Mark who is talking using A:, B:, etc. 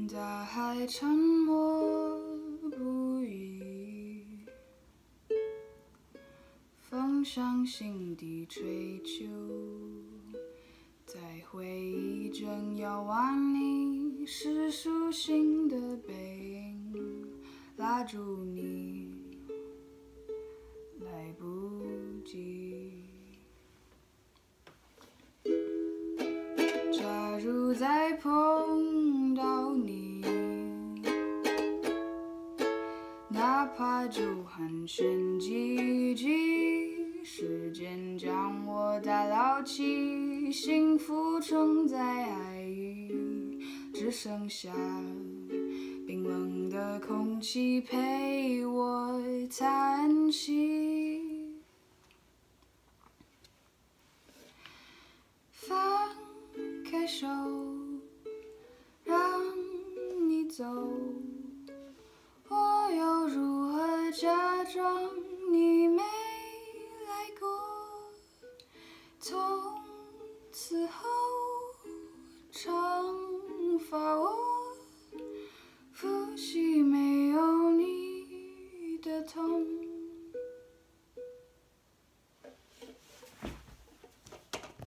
A: 大海沉默不语，风向心底吹去，在回忆中遥望你是苏醒的背影，拉住你来不及。假如再碰到你，哪怕就寒暄几句，时间将我打捞起，幸福冲在爱里，只剩下冰冷的空气陪我叹息。放开手，让你走，我又如何假装你没来过？从此后